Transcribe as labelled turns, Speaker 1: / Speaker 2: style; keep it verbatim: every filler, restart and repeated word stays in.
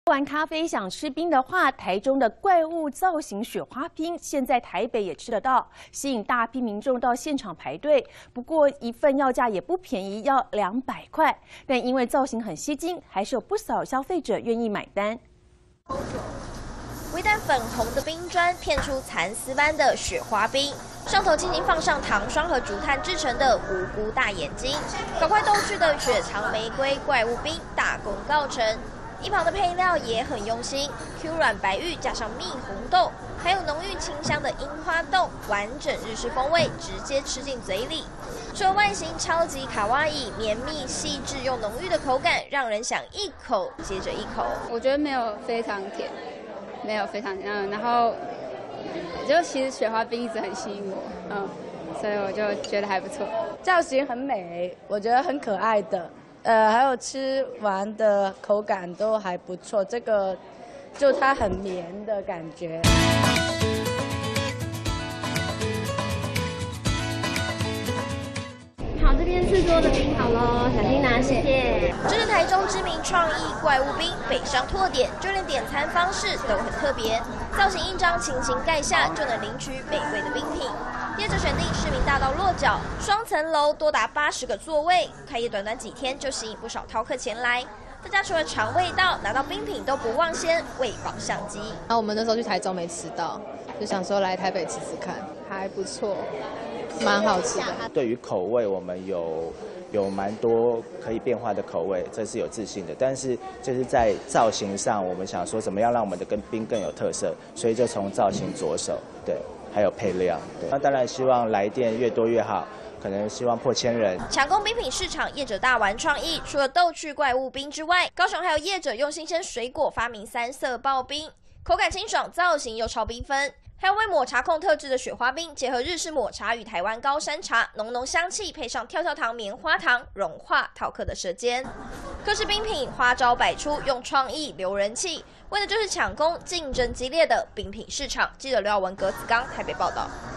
Speaker 1: 玩咖啡想吃冰的话，台中的怪物造型雪花冰，现在台北也吃得到，吸引大批民众到现场排队。不过一份要价也不便宜，要两百块。但因为造型很吸睛，还是有不少消费者愿意买单。
Speaker 2: 微淡粉红的冰砖片出蚕丝般的雪花冰，上头轻轻放上糖霜和竹炭制成的无辜大眼睛，搞怪逗趣的雪藏玫瑰怪物冰大功告成。一旁的配料也很用心 ，Q 软白玉加上蜜红豆，还有浓郁清香的樱花豆，完整日式风味直接吃进嘴里。除了外形超级卡哇伊，绵密细致又浓郁的口感，让人想一口接着一口。
Speaker 3: 我觉得没有非常甜，没有非常甜，嗯，然后就其实雪花冰一直很吸引我，嗯，所以我就觉得还不错。
Speaker 4: 造型很美，我觉得很可爱的。呃，还有吃完的口感都还不错，这个就它很绵的感觉。
Speaker 5: 好，这边制作的冰好喽，小心拿，谢谢。
Speaker 2: 这是台中知名创意怪物冰，北上拓点，就连点餐方式都很特别，造型印章轻轻盖下就能领取美味的冰品。业者选定市民大道落脚，双层楼多达八十个座位，开业短短几天就吸引不少饕客前来。大家除了尝味道，拿到冰品都不忘先喂饱相机。
Speaker 6: 然后我们那时候去台中没吃到，就想说来台北吃吃看，还不错，蛮好吃的。
Speaker 7: 对于口味，我们有有蛮多可以变化的口味，这是有自信的。但是就是在造型上，我们想说怎么样让我们的跟冰更有特色，所以就从造型着手，对。还有配料，对，那当然希望来店越多越好，可能希望破千人。
Speaker 2: 抢攻冰品市场，业者大玩创意，除了逗趣怪物冰之外，高雄还有业者用新鲜水果发明三色刨冰，口感清爽，造型又超缤纷。还有为抹茶控特制的雪花冰，结合日式抹茶与台湾高山茶，浓浓香气配上跳跳糖、棉花糖，融化饕客的舌尖。各式冰品花招百出，用创意留人气，为的就是抢攻竞争激烈的冰品市场。记者刘耀文、葛子刚台北报道。